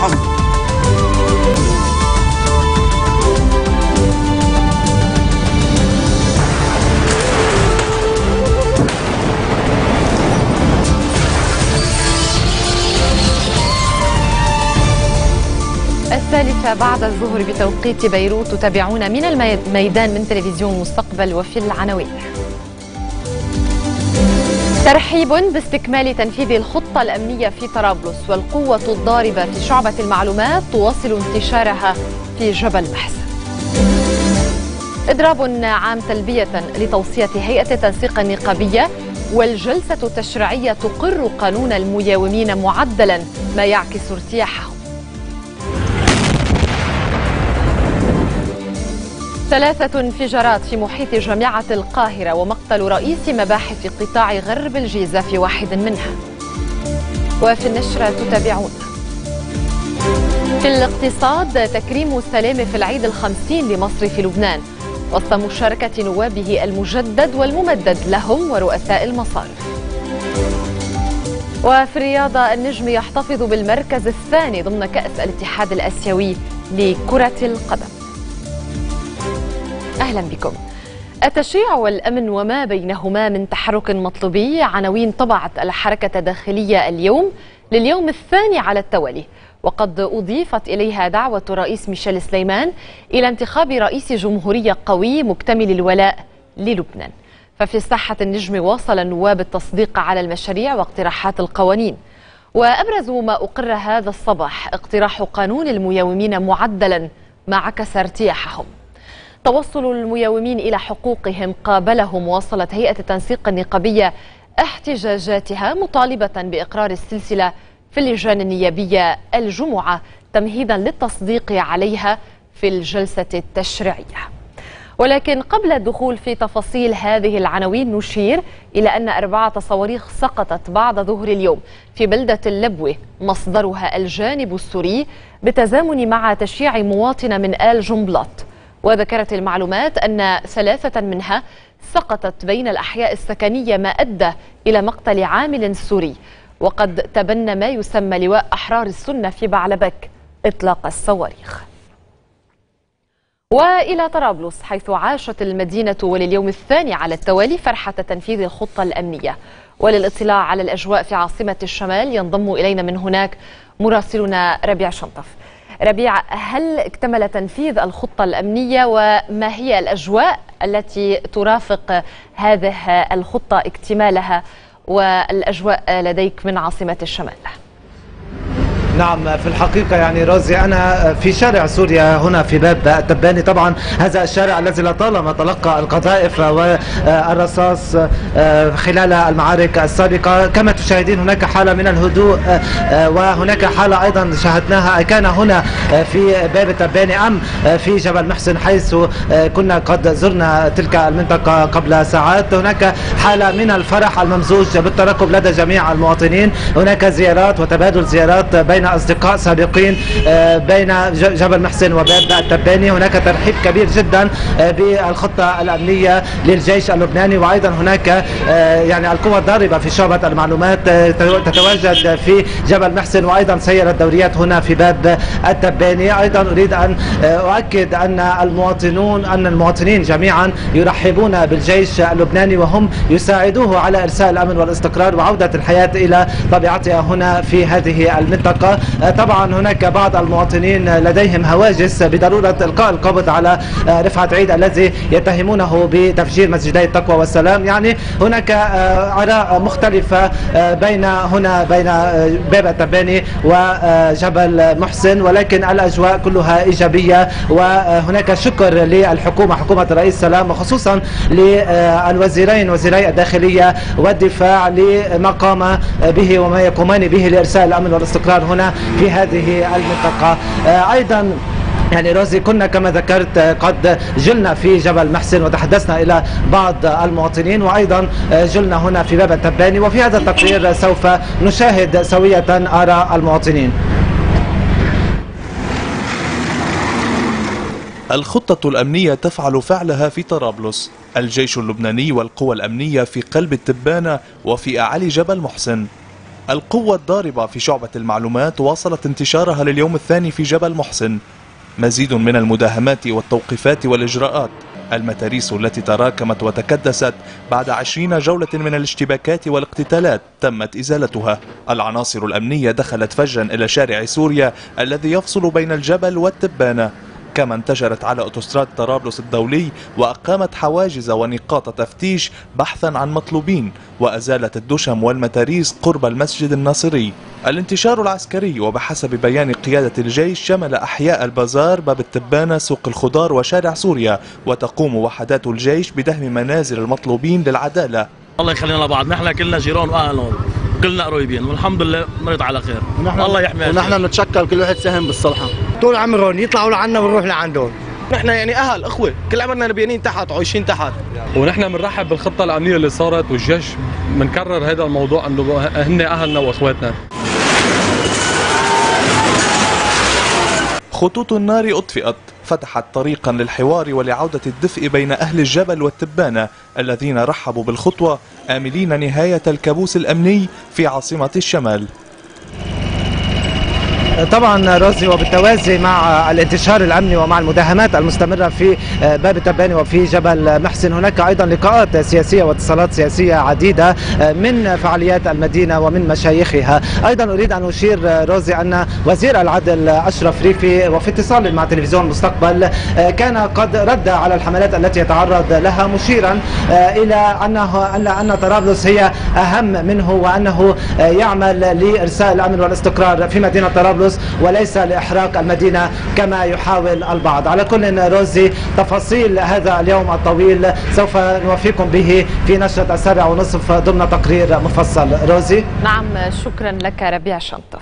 محمد. الثالثة بعد الظهر بتوقيت بيروت، تتابعون من الميدان من تلفزيون مستقبل. وفي العناوين: ترحيب باستكمال تنفيذ الخطة الأمنية في طرابلس، والقوة الضاربة في شعبة المعلومات تواصل انتشارها في جبل محسن. إضراب عام تلبية لتوصية هيئة التنسيق النقابية، والجلسة التشريعية تقر قانون المياومين معدلا ما يعكس ارتياحهم. 3 انفجارات في محيط جامعة القاهرة، ومقتل رئيس مباحث قطاع غرب الجيزة في واحد منها. وفي النشرة تتابعون: في الاقتصاد تكريم السلام في العيد الخمسين لمصر في لبنان، وسط مشاركة نوابه المجدد والممدد لهم ورؤساء المصارف. وفي الرياضة النجم يحتفظ بالمركز الثاني ضمن كأس الاتحاد الآسيوي لكرة القدم. أهلا بكم. التشريع والأمن وما بينهما من تحرك مطلوبي، عناوين طبعت الحركة الداخلية اليوم لليوم الثاني على التوالي، وقد أضيفت إليها دعوة الرئيس ميشيل سليمان إلى انتخاب رئيس جمهورية قوي مكتمل الولاء للبنان. ففي ساحة النجم واصل النواب التصديق على المشاريع واقتراحات القوانين، وأبرزوا ما أقر هذا الصباح اقتراح قانون المياومين معدلا ما عكس ارتياحهم. توصل المياومين إلى حقوقهم قابلهم، وصلت هيئة التنسيق النقابية احتجاجاتها مطالبة بإقرار السلسلة في اللجان النيابية الجمعة تمهيدا للتصديق عليها في الجلسة التشريعية. ولكن قبل الدخول في تفاصيل هذه العناوين، نشير إلى أن 4 صواريخ سقطت بعد ظهر اليوم في بلدة اللبوة، مصدرها الجانب السوري، بتزامن مع تشييع مواطنة من آل جنبلاط. وذكرت المعلومات أن 3 منها سقطت بين الأحياء السكنية، ما أدى إلى مقتل عامل سوري. وقد تبنى ما يسمى لواء أحرار السنة في بعلبك إطلاق الصواريخ. وإلى طرابلس، حيث عاشت المدينة ولليوم الثاني على التوالي فرحة تنفيذ الخطة الأمنية. وللاطلاع على الأجواء في عاصمة الشمال ينضم إلينا من هناك مراسلنا ربيع شنطف. ربيع، هل اكتمل تنفيذ الخطة الأمنية، وما هي الأجواء التي ترافق هذه الخطة اكتمالها، والأجواء لديك من عاصمة الشمال؟ نعم، في الحقيقة يعني روزي، أنا في شارع سوريا هنا في باب التباني. طبعا هذا الشارع الذي لطالما تلقى القذائف والرصاص خلال المعارك السابقة. كما تشاهدين هناك حالة من الهدوء، وهناك حالة أيضا شاهدناها كان هنا في باب التباني أم في جبل محسن، حيث كنا قد زرنا تلك المنطقة قبل ساعات. هناك حالة من الفرح الممزوج بالترقب لدى جميع المواطنين. هناك زيارات وتبادل زيارات بين أصدقاء سابقين بين جبل محسن وباب التباني. هناك ترحيب كبير جدا بالخطة الأمنية للجيش اللبناني، وأيضا هناك يعني القوى الضاربة في شعبة المعلومات تتواجد في جبل محسن، وأيضا سيرت دوريات هنا في باب التباني. أيضا أريد أن أؤكد أن المواطنين جميعا يرحبون بالجيش اللبناني، وهم يساعدوه على إرساء الأمن والاستقرار وعودة الحياة إلى طبيعتها هنا في هذه المنطقة. طبعا هناك بعض المواطنين لديهم هواجس بضرورة إلقاء القبض على رفعت عيد الذي يتهمونه بتفجير مسجدي التقوى والسلام. يعني هناك آراء مختلفة بين باب التباني وجبل محسن، ولكن الأجواء كلها إيجابية. وهناك شكر للحكومة، حكومة الرئيس سلام، وخصوصا للوزيرين، وزيري الداخلية والدفاع، لما قام به وما يقومان به لإرساء الأمن والاستقرار هنا في هذه المنطقة. أيضا يعني روزي، كنا كما ذكرت قد جلنا في جبل محسن وتحدثنا إلى بعض المواطنين، وأيضا جلنا هنا في باب التباني، وفي هذا التقرير سوف نشاهد سوية آراء المواطنين. الخطة الأمنية تفعل فعلها في طرابلس. الجيش اللبناني والقوى الأمنية في قلب التبانة وفي أعالي جبل محسن. القوة الضاربة في شعبة المعلومات واصلت انتشارها لليوم الثاني في جبل محسن. مزيد من المداهمات والتوقيفات والإجراءات. المتاريس التي تراكمت وتكدست بعد 20 جولة من الاشتباكات والاقتتالات تمت إزالتها. العناصر الأمنية دخلت فجا إلى شارع سوريا الذي يفصل بين الجبل والتبانة، كما انتشرت على أوتوستراد طرابلس الدولي وأقامت حواجز ونقاط تفتيش بحثا عن مطلوبين، وأزالت الدشم والمتاريس قرب المسجد الناصري. الانتشار العسكري وبحسب بيان قيادة الجيش شمل أحياء البازار، باب التبانة، سوق الخضار وشارع سوريا، وتقوم وحدات الجيش بدهم منازل المطلوبين للعدالة. الله يخلينا لبعض، نحن كلنا جيران واهل هون، كلنا قريبين والحمد لله مرض على خير. الله يحمينا ونحن بنتشكل كل واحد ساهم بالصلحه. طول عمرهم يطلعوا لعنا ونروح لعندهم. نحن يعني اهل اخوه، كل عمرنا لبيانين تحت وعايشين تحت. ونحن بنرحب بالخطه الامنيه اللي صارت، والجيش بنكرر هذا الموضوع انه هن اهلنا واخواتنا. خطوط النار أطفئت، فتحت طريقا للحوار ولعودة الدفء بين أهل الجبل والتبانة الذين رحبوا بالخطوة آملين نهاية الكابوس الأمني في عاصمة الشمال. طبعا روزي، وبالتوازي مع الانتشار الامني ومع المداهمات المستمره في باب التباني وفي جبل محسن، هناك ايضا لقاءات سياسيه واتصالات سياسيه عديده من فعاليات المدينه ومن مشايخها. ايضا اريد ان اشير روزي ان وزير العدل اشرف ريفي وفي اتصال مع تلفزيون المستقبل كان قد رد على الحملات التي يتعرض لها، مشيرا الى ان طرابلس هي اهم منه، وانه يعمل لارساء الامن والاستقرار في مدينه طرابلس وليس لإحراق المدينة كما يحاول البعض. على كل روزي، تفاصيل هذا اليوم الطويل سوف نوفيكم به في نشرة 7:30 ضمن تقرير مفصل. روزي. نعم، شكرا لك ربيع شنطف.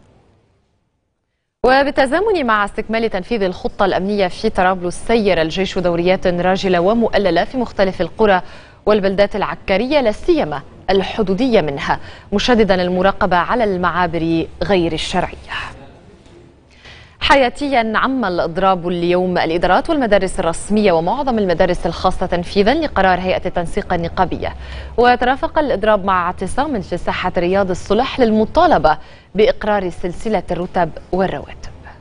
وبالتزامن مع استكمال تنفيذ الخطة الأمنية في طرابلس، سير الجيش دوريات راجلة ومؤللة في مختلف القرى والبلدات العكارية لا سيما الحدودية منها، مشددا المراقبة على المعابر غير الشرعية. حياتيا عم الإضراب اليوم الإدارات والمدارس الرسمية ومعظم المدارس الخاصة تنفيذا لقرار هيئة التنسيق النقابية، وترافق الإضراب مع اعتصام في ساحة رياض الصلح للمطالبة بإقرار سلسلة الرتب والرواتب.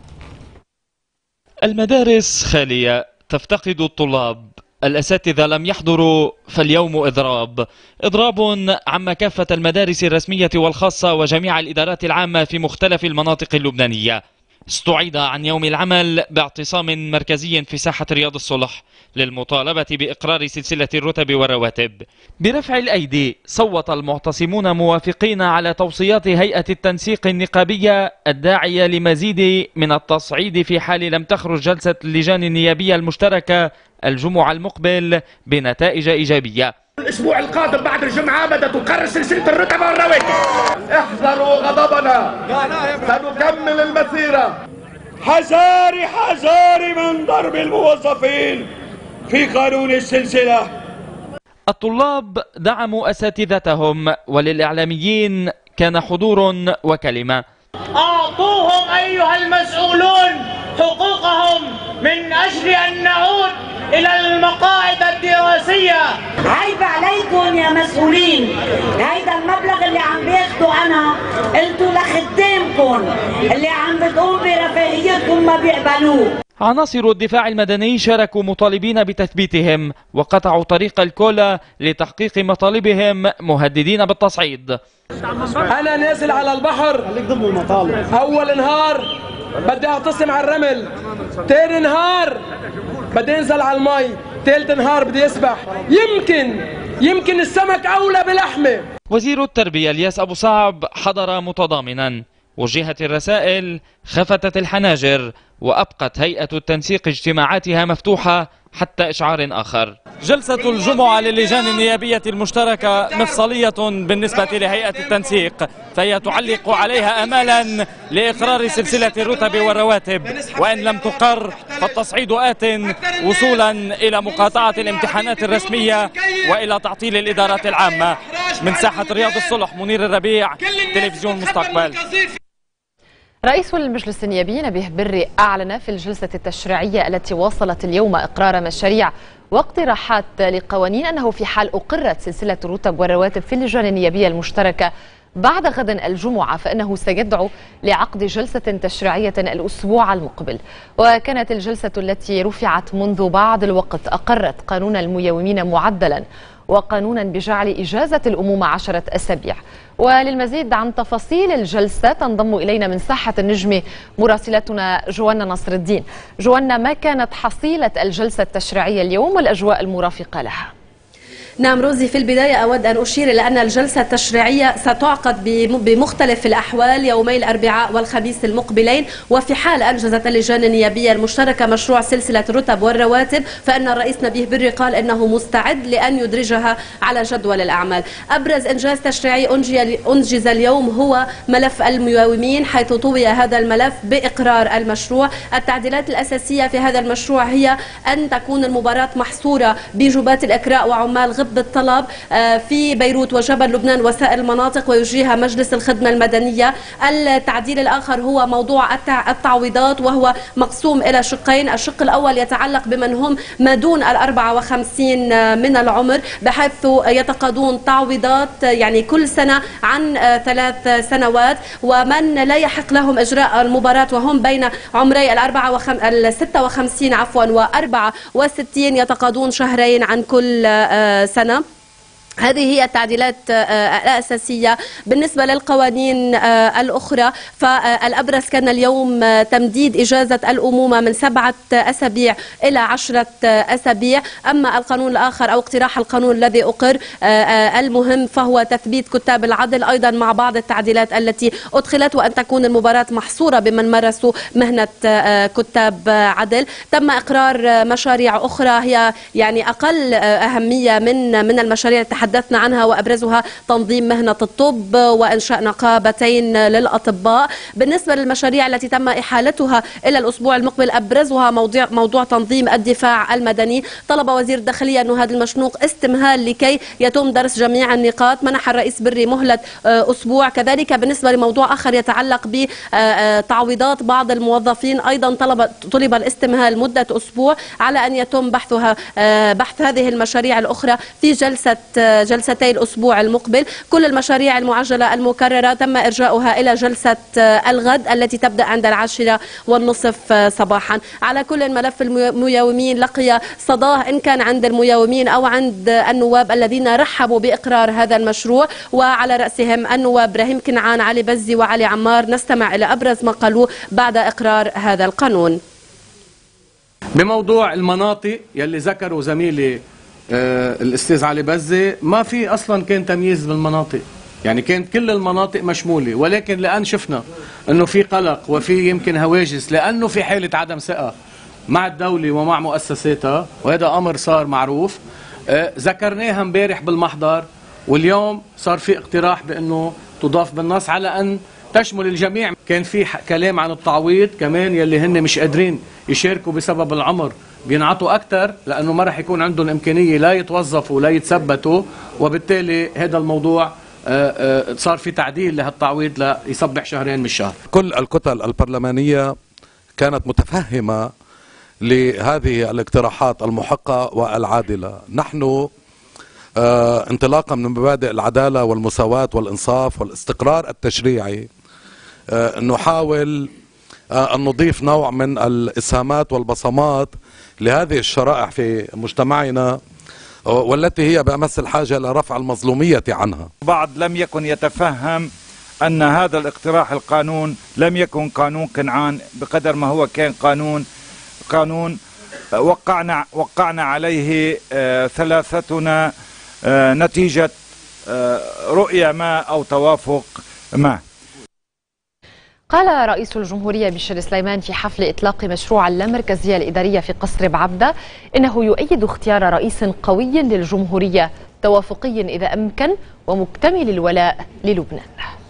المدارس خالية، تفتقد الطلاب، الأساتذة لم يحضروا، فاليوم إضراب عم كافة المدارس الرسمية والخاصة وجميع الإدارات العامة في مختلف المناطق اللبنانية. استعيد عن يوم العمل باعتصام مركزي في ساحة رياض الصلح للمطالبة بإقرار سلسلة الرتب والرواتب. برفع الأيدي صوت المعتصمون موافقين على توصيات هيئة التنسيق النقابية الداعية لمزيد من التصعيد في حال لم تخرج جلسة اللجان النيابية المشتركة الجمعة المقبل بنتائج إيجابية. الأسبوع القادم بعد الجمعة بدها تقرر سلسلة الرتب والرواتب. احذروا غضبنا، سنكمل المسيرة. حذاري حذاري من ضرب الموظفين في قانون السلسلة. الطلاب دعموا أساتذتهم، وللإعلاميين كان حضور وكلمة. أعطوهم أيها المسؤولون حقوقهم من أجل أن نعود إلى المقاعد الدراسية. عيب عليكم يا مسؤولين، هيدا المبلغ اللي عم بياخده أنا قلتوا لخدامكم اللي عم بتقوم برفاهيتكم ما بيقبلوه. عناصر الدفاع المدني شاركوا مطالبين بتثبيتهم وقطعوا طريق الكولا لتحقيق مطالبهم، مهددين بالتصعيد. أنا نازل على البحر، أول نهار بدي أعتصم على الرمل، تاني نهار بدي انزل على المي، ثالث نهار بدي اسبح. يمكن السمك أولى بلحمه. وزير التربية الياس أبو صعب حضر متضامنا. وجهت الرسائل، خفتت الحناجر، وأبقت هيئة التنسيق اجتماعاتها مفتوحة حتى إشعار آخر. جلسة الجمعة للجان النيابية المشتركة مفصلية بالنسبة لهيئة التنسيق، فهي تعلق عليها آمالا لإقرار سلسلة الرتب والرواتب، وإن لم تقر فالتصعيد آت وصولا إلى مقاطعة الامتحانات الرسمية وإلى تعطيل الإدارات العامة. من ساحة رياض الصلح، منير الربيع، تلفزيون مستقبل. رئيس المجلس النيابي نبيه بري أعلن في الجلسة التشريعية التي واصلت اليوم إقرار مشاريع واقتراحات لقوانين أنه في حال أقرت سلسلة الرتب والرواتب في اللجان النيابية المشتركة بعد غد الجمعة فإنه سيدعو لعقد جلسة تشريعية الأسبوع المقبل. وكانت الجلسة التي رفعت منذ بعض الوقت أقرت قانون الميومين معدلا وقانونا بجعل إجازة الأمومة 10 أسابيع. وللمزيد عن تفاصيل الجلسة تنضم إلينا من ساحة النجمة مراسلتنا جوانا نصر الدين. جوانا، ما كانت حصيلة الجلسة التشريعية اليوم والأجواء المرافقة لها؟ نعم روزي، في البداية أود أن أشير إلى أن الجلسة التشريعية ستعقد بمختلف الأحوال يومي الأربعاء والخميس المقبلين، وفي حال أنجزت اللجان النيابية المشتركة مشروع سلسلة الرتب والرواتب فإن الرئيس نبيه بري قال أنه مستعد لأن يدرجها على جدول الأعمال. أبرز إنجاز تشريعي أنجز اليوم هو ملف الميومين، حيث طوي هذا الملف بإقرار المشروع. التعديلات الأساسية في هذا المشروع هي أن تكون المباراة محصورة بجبات الإكراء وعمال غب الطلب في بيروت وجبل لبنان وسائر المناطق ويجريها مجلس الخدمة المدنية. التعديل الآخر هو موضوع التعويضات، وهو مقسوم إلى شقين. الشق الأول يتعلق بمن هم ما دون 54 من العمر، بحيث يتقاضون تعويضات يعني كل سنة عن 3 سنوات، ومن لا يحق لهم إجراء المباراة وهم بين عمري 56 و64 يتقاضون شهرين عن كل سنة. هذه هي التعديلات الأساسية. بالنسبة للقوانين الأخرى فالأبرز كان اليوم تمديد إجازة الأمومة من 7 أسابيع إلى 10 أسابيع. أما القانون الآخر أو اقتراح القانون الذي أقر المهم فهو تثبيت كتاب العدل، أيضا مع بعض التعديلات التي أدخلت، وأن تكون المباراة محصورة بمن مارسوا مهنة كتاب عدل. تم إقرار مشاريع أخرى هي يعني أقل أهمية من المشاريع تحدثنا عنها، وأبرزها تنظيم مهنة الطب وإنشاء نقابتين للأطباء. بالنسبة للمشاريع التي تم إحالتها إلى الأسبوع المقبل أبرزها موضوع تنظيم الدفاع المدني. طلب وزير الداخلية أن هذا المشنوق استمهال لكي يتم درس جميع النقاط. منح الرئيس بري مهلة أسبوع. كذلك بالنسبة لموضوع آخر يتعلق بتعويضات بعض الموظفين، أيضا طلب الاستمهال مدة أسبوع على أن يتم بحث هذه المشاريع الأخرى في جلستي الأسبوع المقبل. كل المشاريع المعجلة المكررة تم إرجاؤها إلى جلسة الغد التي تبدأ عند 10:30 صباحا. على كل ملف الميومين لقي صداه إن كان عند الميومين أو عند النواب الذين رحبوا بإقرار هذا المشروع، وعلى رأسهم النواب إبراهيم كنعان، علي بزي وعلي عمار. نستمع إلى أبرز ما قالوه بعد إقرار هذا القانون. بموضوع المناطق يلي ذكروا زميلي الأستاذ علي بزي، ما في أصلا كان تمييز بالمناطق، يعني كانت كل المناطق مشمولة، ولكن لأن شفنا أنه في قلق وفي يمكن هواجس لأنه في حالة عدم ثقة مع الدولة ومع مؤسساتها، وهذا أمر صار معروف، ذكرناها امبارح بالمحضر، واليوم صار في اقتراح بأنه تضاف بالنص على أن تشمل الجميع. كان في كلام عن التعويض كمان يلي هن مش قادرين يشاركوا بسبب العمر بينعطوا أكثر، لأنه ما رح يكون عندهم إمكانية لا يتوظفوا ولا يتثبتوا، وبالتالي هذا الموضوع صار في تعديل لهالتعويض ليصبح شهرين من الشهر. كل الكتل البرلمانية كانت متفهمة لهذه الاقتراحات المحقة والعادلة. نحن انطلاقا من مبادئ العدالة والمساواة والإنصاف والاستقرار التشريعي نحاول أن نضيف نوع من الإسهامات والبصمات لهذه الشرائح في مجتمعنا، والتي هي بأمس الحاجة إلى رفع المظلومية عنها. بعض لم يكن يتفهم أن هذا الاقتراح القانون لم يكن قانون كنعان بقدر ما هو كان قانون وقعنا عليه ثلاثتنا نتيجة رؤية ما أو توافق ما. قال رئيس الجمهورية بشير سليمان في حفل إطلاق مشروع اللامركزية الإدارية في قصر بعبدة إنه يؤيد اختيار رئيس قوي للجمهورية توافقي إذا أمكن ومكتمل الولاء للبنان.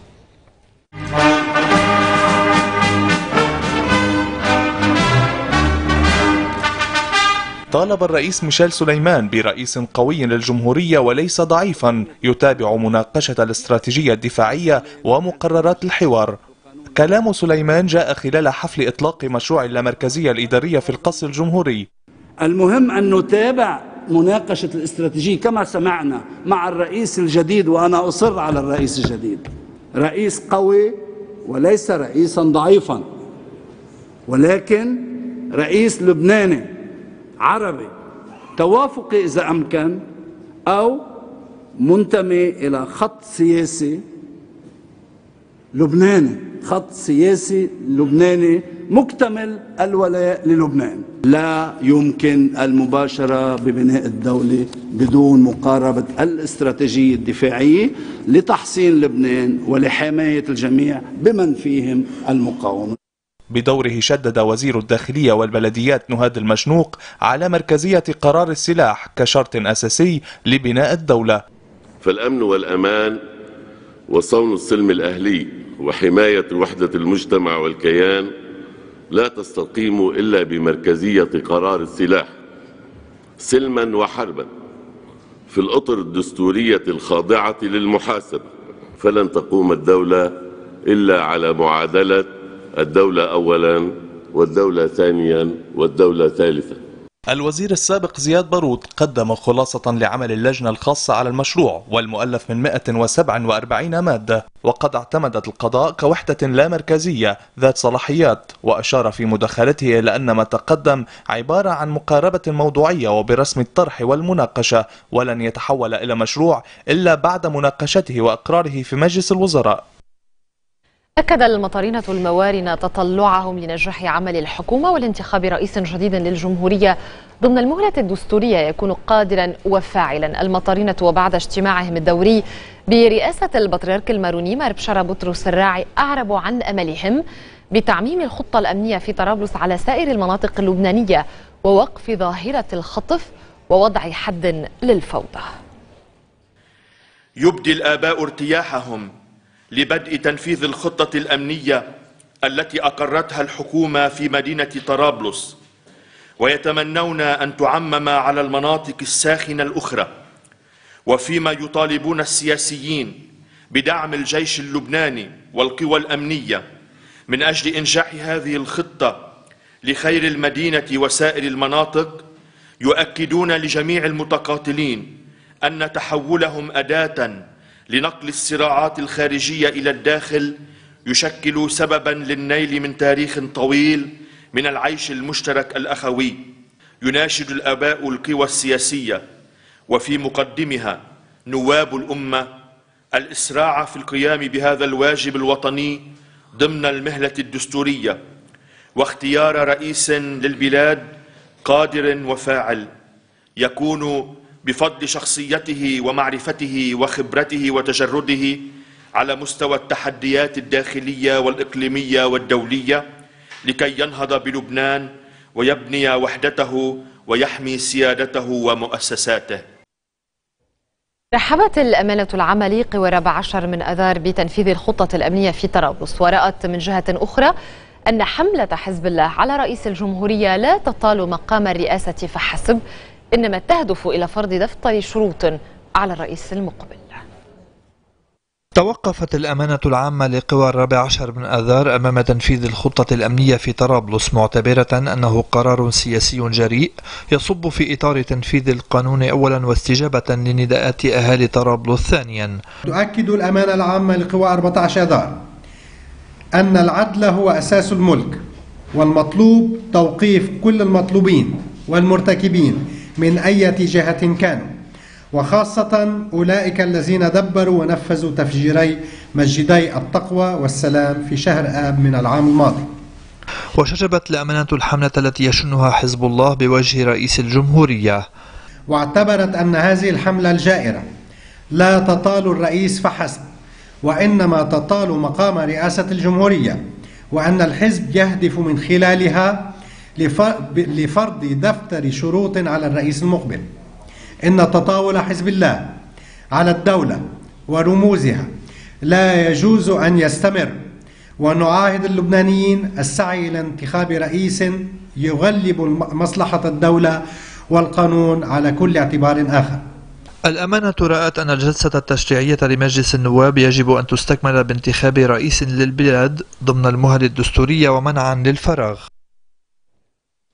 طالب الرئيس ميشيل سليمان برئيس قوي للجمهورية وليس ضعيفا يتابع مناقشة الاستراتيجية الدفاعية ومقررات الحوار. كلام سليمان جاء خلال حفل إطلاق مشروع اللامركزية الإدارية في القصر الجمهوري. المهم أن نتابع مناقشة الاستراتيجية كما سمعنا مع الرئيس الجديد، وأنا أصر على الرئيس الجديد رئيس قوي وليس رئيسا ضعيفا، ولكن رئيس لبناني عربي توافقي إذا أمكن، أو منتمي إلى خط سياسي لبناني، خط سياسي لبناني مكتمل الولاء للبنان. لا يمكن المباشرة ببناء الدولة بدون مقاربة الاستراتيجية الدفاعية لتحصين لبنان ولحماية الجميع بمن فيهم المقاومة. بدوره شدد وزير الداخلية والبلديات نهاد المشنوق على مركزية قرار السلاح كشرط أساسي لبناء الدولة. فالأمن والأمان وصون السلم الأهلي وحماية وحدة المجتمع والكيان لا تستقيم إلا بمركزية قرار السلاح سلما وحربا في الأطر الدستورية الخاضعة للمحاسبة. فلن تقوم الدولة إلا على معادلة الدولة أولا والدولة ثانيا والدولة ثالثا. الوزير السابق زياد بارود قدم خلاصة لعمل اللجنة الخاصة على المشروع والمؤلف من 147 مادة، وقد اعتمدت القضاء كوحدة لا مركزية ذات صلاحيات، وأشار في مداخلته إلى أن ما تقدم عبارة عن مقاربة موضوعية وبرسم الطرح والمناقشة، ولن يتحول إلى مشروع إلا بعد مناقشته وإقراره في مجلس الوزراء. أكد المطارنة الموارنة تطلعهم لنجاح عمل الحكومة والانتخاب رئيس جديد للجمهورية ضمن المهلة الدستورية يكون قادرا وفاعلا. المطارنة وبعد اجتماعهم الدوري برئاسة البطريرك الماروني مار بشارة بطرس الراعي أعربوا عن أملهم بتعميم الخطة الأمنية في طرابلس على سائر المناطق اللبنانية ووقف ظاهرة الخطف ووضع حد للفوضى. يبدي الآباء ارتياحهم لبدء تنفيذ الخطة الأمنية التي أقرتها الحكومة في مدينة طرابلس، ويتمنون أن تعمم على المناطق الساخنة الأخرى، وفيما يطالبون السياسيين بدعم الجيش اللبناني والقوى الأمنية من أجل إنجاح هذه الخطة لخير المدينة وسائر المناطق، يؤكدون لجميع المتقاتلين أن تحولهم أداة لنقل الصراعات الخارجية إلى الداخل يشكل سببا للنيل من تاريخ طويل من العيش المشترك الأخوي. يناشد الآباء القوى السياسية وفي مقدمها نواب الأمة الإسراع في القيام بهذا الواجب الوطني ضمن المهلة الدستورية، واختيار رئيس للبلاد قادر وفاعل يكون بفضل شخصيته ومعرفته وخبرته وتجرده على مستوى التحديات الداخلية والإقليمية والدولية لكي ينهض بلبنان ويبني وحدته ويحمي سيادته ومؤسساته. رحبت الأمانة العامة قوى 14 من أذار بتنفيذ الخطة الأمنية في طرابلس، ورأت من جهة أخرى أن حملة حزب الله على رئيس الجمهورية لا تطال مقام الرئاسة فحسب، إنما تهدف إلى فرض دفتر شروط على الرئيس المقبل. توقفت الأمانة العامة لقوى 14 من آذار أمام تنفيذ الخطة الأمنية في طرابلس، معتبرة أنه قرار سياسي جريء يصب في إطار تنفيذ القانون أولا واستجابة لنداءات أهالي طرابلس ثانيا. تؤكد الأمانة العامة لقوى 14 آذار أن العدل هو أساس الملك، والمطلوب توقيف كل المطلوبين والمرتكبين من أي جهة كانوا، وخاصة أولئك الذين دبروا ونفذوا تفجيري مسجدي التقوى والسلام في شهر آب من العام الماضي. وشجبت الأمانة الحملة التي يشنها حزب الله بوجه رئيس الجمهورية، واعتبرت أن هذه الحملة الجائرة لا تطال الرئيس فحسب، وإنما تطال مقام رئاسة الجمهورية، وأن الحزب يهدف من خلالها لفرض دفتر شروط على الرئيس المقبل. إن تطاول حزب الله على الدولة ورموزها لا يجوز أن يستمر، ونعاهد اللبنانيين السعي إلى انتخاب رئيس يغلب مصلحة الدولة والقانون على كل اعتبار آخر. الأمانة رأت أن الجلسة التشريعية لمجلس النواب يجب أن تستكمل بانتخاب رئيس للبلاد ضمن المهل الدستورية ومنعا للفراغ.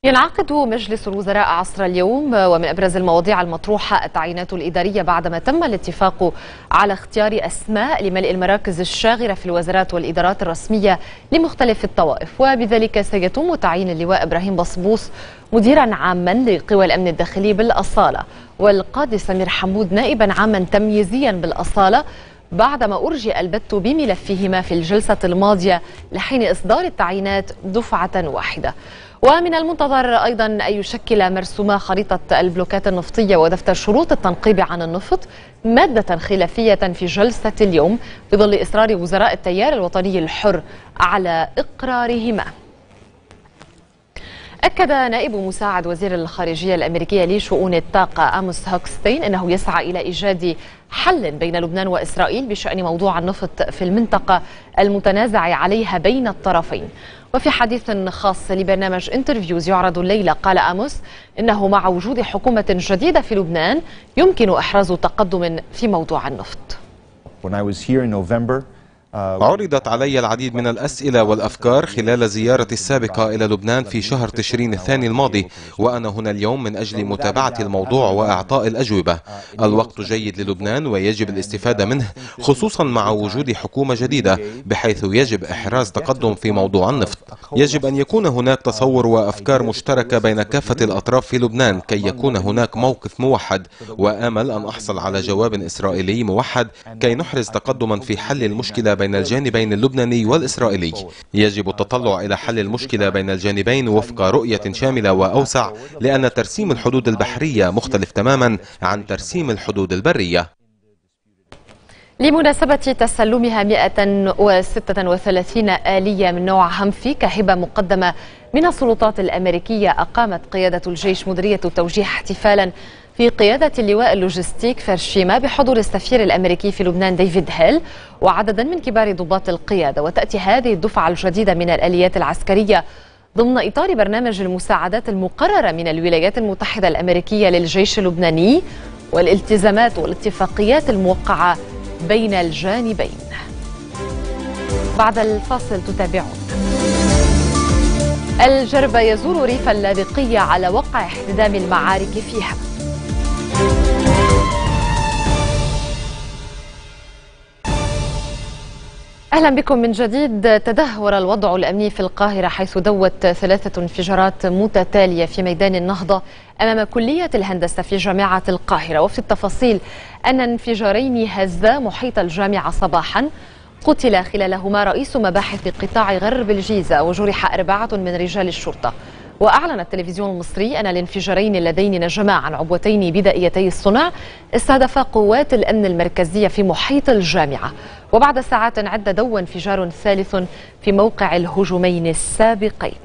ينعقد مجلس الوزراء عصر اليوم، ومن أبرز المواضيع المطروحة التعيينات الإدارية بعدما تم الاتفاق على اختيار أسماء لملء المراكز الشاغرة في الوزارات والإدارات الرسمية لمختلف الطوائف، وبذلك سيتم تعيين اللواء إبراهيم بصبوص مديرا عاما لقوى الأمن الداخلي بالأصالة، والقاضي سمير حمود نائبا عاما تمييزيا بالأصالة، بعدما أرجئ البت بملفهما في الجلسة الماضية لحين إصدار التعيينات دفعة واحدة. ومن المنتظر أيضا أن يشكل مرسوما خريطة البلوكات النفطية ودفتر شروط التنقيب عن النفط مادة خلافية في جلسة اليوم في ظل إصرار وزراء التيار الوطني الحر على إقرارهما. أكد نائب مساعد وزير الخارجية الأمريكية لشؤون الطاقة آموس هوكستين أنه يسعى إلى إيجاد حل بين لبنان وإسرائيل بشأن موضوع النفط في المنطقة المتنازع عليها بين الطرفين. وفي حديث خاص لبرنامج انترفيوز يعرض الليلة قال آموس إنه مع وجود حكومة جديدة في لبنان يمكن إحراز تقدم في موضوع النفط. عرضت علي العديد من الأسئلة والأفكار خلال زيارتي السابقة إلى لبنان في شهر تشرين الثاني الماضي، وأنا هنا اليوم من أجل متابعة الموضوع وإعطاء الأجوبة. الوقت جيد للبنان ويجب الاستفادة منه، خصوصا مع وجود حكومة جديدة، بحيث يجب إحراز تقدم في موضوع النفط. يجب أن يكون هناك تصور وأفكار مشتركة بين كافة الأطراف في لبنان كي يكون هناك موقف موحد، وآمل أن أحصل على جواب إسرائيلي موحد كي نحرز تقدما في حل المشكلة بين الجانبين اللبناني والإسرائيلي. يجب التطلع إلى حل المشكلة بين الجانبين وفق رؤية شاملة وأوسع، لأن ترسيم الحدود البحرية مختلف تماما عن ترسيم الحدود البرية. لمناسبة تسلمها 136 آلية من نوع همفي كهبة مقدمة من السلطات الأمريكية، أقامت قيادة الجيش مديرية التوجيه احتفالا في قيادة اللواء اللوجستيك فرشيما بحضور السفير الأمريكي في لبنان ديفيد هيل وعددا من كبار ضباط القيادة. وتأتي هذه الدفعة الجديدة من الآليات العسكرية ضمن إطار برنامج المساعدات المقررة من الولايات المتحدة الأمريكية للجيش اللبناني والالتزامات والاتفاقيات الموقعة بين الجانبين. بعد الفاصل تتابعون. الجربة يزور ريف اللاذقية على وقع احتدام المعارك فيها. أهلا بكم من جديد. تدهور الوضع الأمني في القاهرة حيث دوت 3 انفجارات متتالية في ميدان النهضة أمام كلية الهندسة في جامعة القاهرة. وفي التفاصيل أن انفجارين هزا محيط الجامعة صباحا قتل خلالهما رئيس مباحث قطاع غرب الجيزة وجرح 4 من رجال الشرطة. وأعلن التلفزيون المصري أن الانفجارين اللذين نجما عن عبوتين بدائيتي الصنع استهدفا قوات الأمن المركزية في محيط الجامعة. وبعد ساعات عدة دو انفجار ثالث في موقع الهجومين السابقين.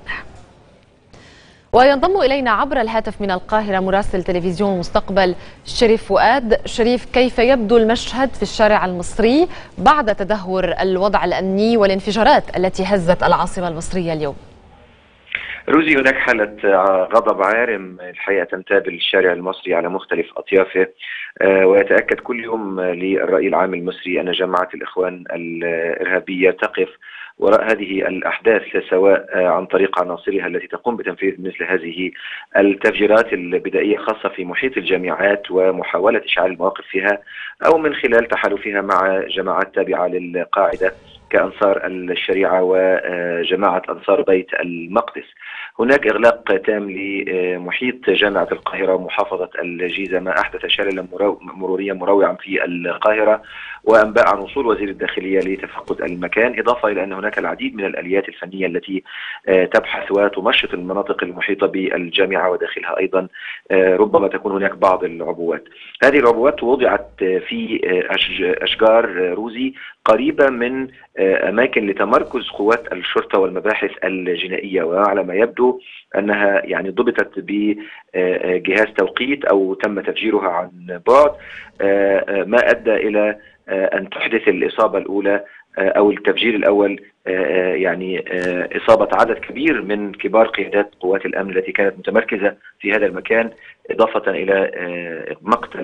وينضم إلينا عبر الهاتف من القاهرة مراسل تلفزيون مستقبل شريف فؤاد. شريف، كيف يبدو المشهد في الشارع المصري بعد تدهور الوضع الأمني والانفجارات التي هزت العاصمة المصرية اليوم؟ روزي، هناك حالة غضب عارم الحقيقة تنتاب الشارع المصري على مختلف أطيافه، ويتأكد كل يوم للرأي العام المصري أن جماعة الإخوان الإرهابية تقف وراء هذه الأحداث، سواء عن طريق عناصرها التي تقوم بتنفيذ مثل هذه التفجيرات البدائية خاصة في محيط الجامعات ومحاولة إشعال المواقف فيها، أو من خلال تحالفها مع جماعات تابعة للقاعدة كأنصار الشريعة وجماعة أنصار بيت المقدس. هناك إغلاق تام لمحيط جامعة القاهرة ومحافظة الجيزة، ما أحدث شللا مروريا مروعا في القاهرة، وأنباء عن وصول وزير الداخلية لتفقد المكان، إضافة إلى أن هناك العديد من الآليات الفنية التي تبحث وتمشط المناطق المحيطة بالجامعة وداخلها أيضا ربما تكون هناك بعض العبوات. هذه العبوات وضعت في أشجار روزي قريبة من أماكن لتمركز قوات الشرطة والمباحث الجنائية، وعلى ما يبدو أنها يعني ضبطت بجهاز توقيت أو تم تفجيرها عن بعد، ما أدى إلى أن تحدث الإصابة الأولى أو التفجير الأول، يعني إصابة عدد كبير من كبار قيادات قوات الأمن التي كانت متمركزة في هذا المكان، إضافة إلى مقتل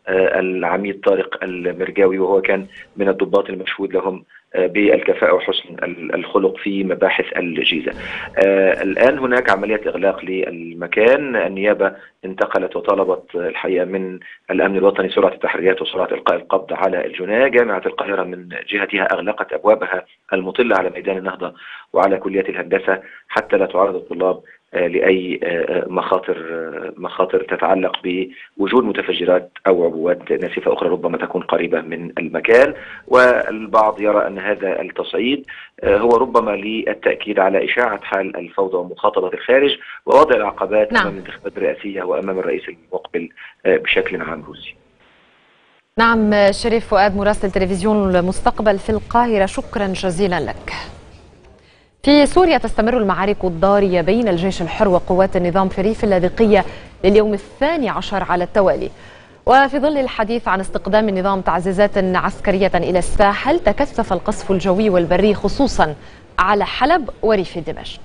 العميد طارق المرجاوي، وهو كان من الضباط المشهود لهم بالكفاءة وحسن الخلق في مباحث الجيزة. الآن هناك عملية إغلاق للمكان. النيابة انتقلت وطلبت الحقيقة من الأمن الوطني سرعة التحريات وسرعة إلقاء القبض على الجناة. جامعة القاهرة من جهتها أغلقت أبوابها المطلة على ميدان النهضة وعلى كليات الهندسة حتى لا تعرض الطلاب لأي مخاطر تتعلق بوجود متفجرات أو عبوات ناسفة أخرى ربما تكون قريبة من المكان. والبعض يرى أن هذا التصعيد هو ربما للتأكيد على إشاعة حال الفوضى ومخاطبة الخارج ووضع العقبات أمام الانتخابات الرئاسية وأمام الرئيس المقبل بشكل عام. روسي. نعم، شريف فؤاد مراسل تلفزيون المستقبل في القاهرة، شكرا جزيلا لك. في سوريا تستمر المعارك الضارية بين الجيش الحر وقوات النظام في ريف اللاذقية لليوم 12 على التوالي. وفي ظل الحديث عن استقدام النظام تعزيزات عسكرية إلى الساحل، تكثف القصف الجوي والبري خصوصا على حلب وريف دمشق.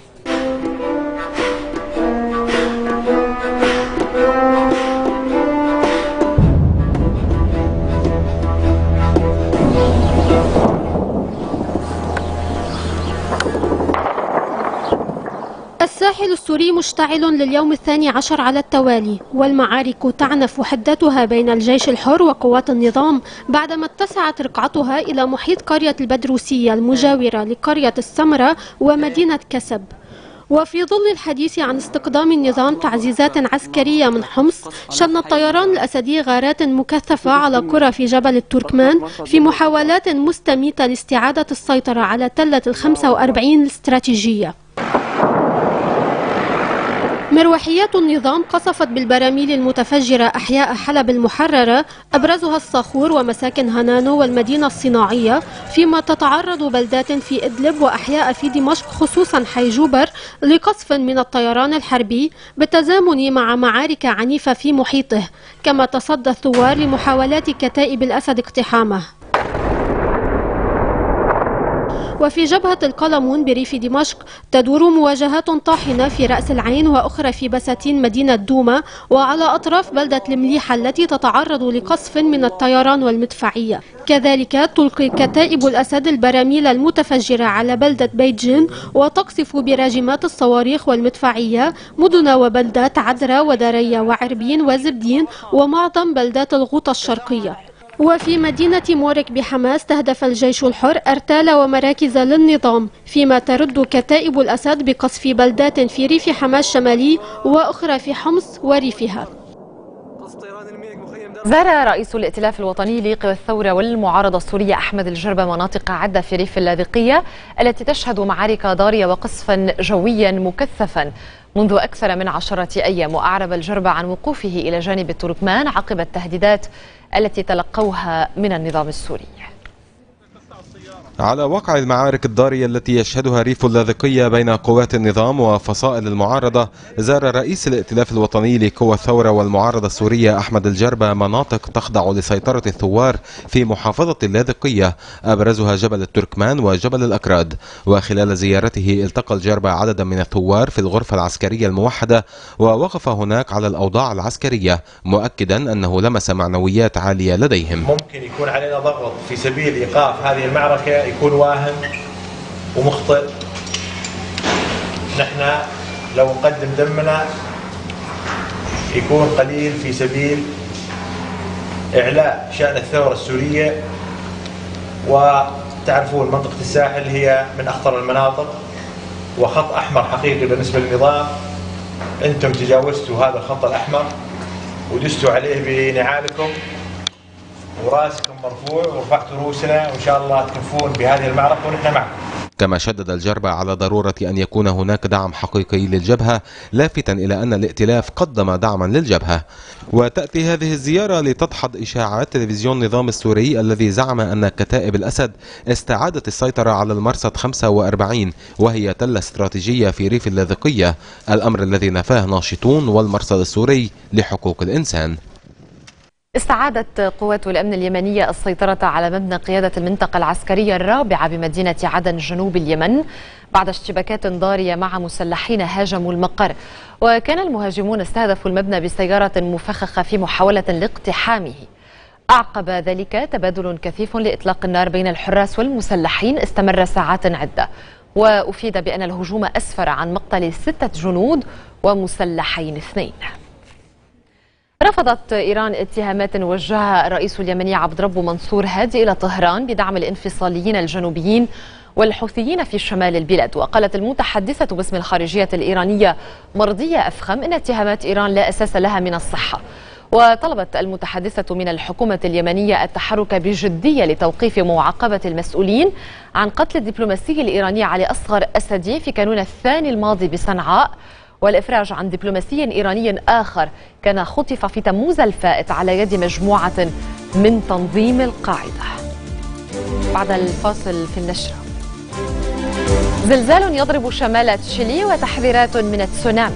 الساحل السوري مشتعل لليوم 12 على التوالي، والمعارك تعنف حدتها بين الجيش الحر وقوات النظام بعدما اتسعت رقعتها إلى محيط قرية البدروسية المجاورة لقرية السمرة ومدينة كسب. وفي ظل الحديث عن استقدام النظام تعزيزات عسكرية من حمص، شن الطيران الأسدي غارات مكثفة على قرى في جبل التركمان في محاولات مستميتة لاستعادة السيطرة على تلة ال45 الاستراتيجية. مروحيات النظام قصفت بالبراميل المتفجرة أحياء حلب المحررة، أبرزها الصاخور ومساكن هنانو والمدينة الصناعية، فيما تتعرض بلدات في إدلب وأحياء في دمشق خصوصا حي جوبر لقصف من الطيران الحربي بالتزامن مع معارك عنيفة في محيطه، كما تصدى الثوار لمحاولات كتائب الأسد اقتحامه. وفي جبهة القلمون بريف دمشق تدور مواجهات طاحنة في رأس العين وأخرى في بساتين مدينة دوما وعلى أطراف بلدة المليحة التي تتعرض لقصف من الطيران والمدفعية. كذلك تلقي كتائب الأسد البراميل المتفجرة على بلدة بيتجين وتقصف براجمات الصواريخ والمدفعية مدن وبلدات عدرا ودريا وعربين وزبدين ومعظم بلدات الغوطة الشرقية. وفي مدينة مورك بحماس تهدف الجيش الحر أرتال ومراكز للنظام، فيما ترد كتائب الأسد بقصف بلدات في ريف حماس الشمالي وأخرى في حمص وريفها. زار رئيس الائتلاف الوطني لقوى الثورة والمعارضة السورية أحمد الجربة مناطق عدة في ريف اللاذقية التي تشهد معارك ضارية وقصفا جويا مكثفا منذ أكثر من 10 أيام. وأعرب الجربة عن وقوفه إلى جانب التركمان عقب التهديدات التي تلقوها من النظام السوري. على وقع المعارك الضارية التي يشهدها ريف اللاذقية بين قوات النظام وفصائل المعارضة، زار رئيس الائتلاف الوطني لقوى الثورة والمعارضة السورية أحمد الجربة مناطق تخضع لسيطرة الثوار في محافظة اللاذقية، أبرزها جبل التركمان وجبل الأكراد. وخلال زيارته التقى الجربة عددا من الثوار في الغرفة العسكرية الموحدة ووقف هناك على الأوضاع العسكرية، مؤكدا أنه لمس معنويات عالية لديهم. ممكن يكون علينا ضغط في سبيل إيقاف هذه المعركة يكون واهم ومخطئ. نحن لو نقدم دمنا يكون قليل في سبيل إعلاء شأن الثورة السورية. وتعرفون منطقة الساحل هي من أخطر المناطق وخط أحمر حقيقي بالنسبة للنظام. أنتم تجاوزتوا هذا الخط الأحمر ودستوا عليه بنعالكم وراسكم مرفوع ورفعتوا رؤوسنا، وإن شاء الله تكفون بهذه المعركة ونحن معكم. كما شدد الجربة على ضرورة أن يكون هناك دعم حقيقي للجبهة، لافتا إلى أن الائتلاف قدم دعما للجبهة. وتأتي هذه الزيارة لتدحض إشاعات تلفزيون النظام السوري الذي زعم أن كتائب الأسد استعادت السيطرة على المرصد 45 وهي تلة استراتيجية في ريف اللاذقية، الأمر الذي نفاه ناشطون والمرصد السوري لحقوق الإنسان. استعادت قوات الأمن اليمنية السيطرة على مبنى قيادة المنطقة العسكرية الرابعة بمدينة عدن جنوب اليمن بعد اشتباكات ضارية مع مسلحين هاجموا المقر. وكان المهاجمون استهدفوا المبنى بسيارة مفخخة في محاولة لاقتحامه. أعقب ذلك تبادل كثيف لإطلاق النار بين الحراس والمسلحين استمر ساعات عدة، وأفيد بأن الهجوم أسفر عن مقتل 6 جنود ومسلحين 2. رفضت إيران اتهامات وجهها الرئيس اليمني عبد ربه منصور هادي إلى طهران بدعم الانفصاليين الجنوبيين والحوثيين في شمال البلاد. وقالت المتحدثة باسم الخارجية الإيرانية مرضية أفخم إن اتهامات إيران لا أساس لها من الصحة. وطلبت المتحدثة من الحكومة اليمنية التحرك بجدية لتوقيف ومعاقبة المسؤولين عن قتل الدبلوماسي الإيراني علي أصغر أسدي في كانون الثاني الماضي بصنعاء، والإفراج عن دبلوماسي إيراني آخر كان خطف في تموز الفائت على يد مجموعة من تنظيم القاعدة. بعد الفاصل في النشرة، زلزال يضرب شمال تشيلي وتحذيرات من التسونامي.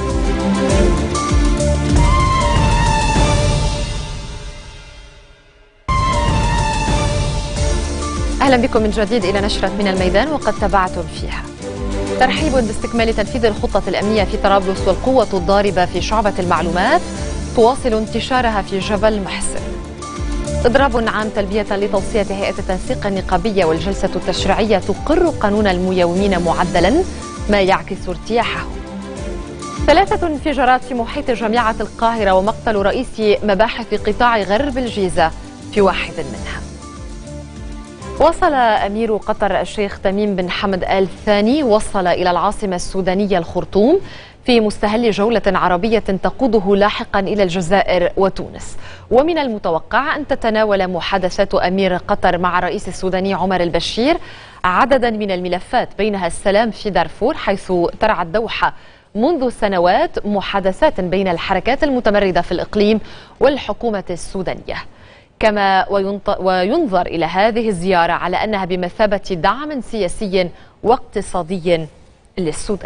أهلا بكم من جديد إلى نشرة من الميدان. وقد تابعتم فيها ترحيب باستكمال تنفيذ الخطة الأمنية في طرابلس، والقوة الضاربة في شعبة المعلومات تواصل انتشارها في جبل محسن. إضراب عام تلبية لتوصية هيئة التنسيق النقابية، والجلسة التشريعية تقر قانون الميومين معدلا ما يعكس ارتياحهم. 3 انفجارات في محيط جامعة القاهرة، ومقتل رئيس مباحث قطاع غرب الجيزة في واحد منها. وصل أمير قطر الشيخ تميم بن حمد آل ثاني إلى العاصمة السودانية الخرطوم في مستهل جولة عربية تقوده لاحقا إلى الجزائر وتونس. ومن المتوقع أن تتناول محادثات أمير قطر مع الرئيس السوداني عمر البشير عددا من الملفات، بينها السلام في دارفور، حيث ترعى الدوحة منذ سنوات محادثات بين الحركات المتمردة في الإقليم والحكومة السودانية. كما وينظر إلى هذه الزيارة على أنها بمثابة دعم سياسي واقتصادي للسودان.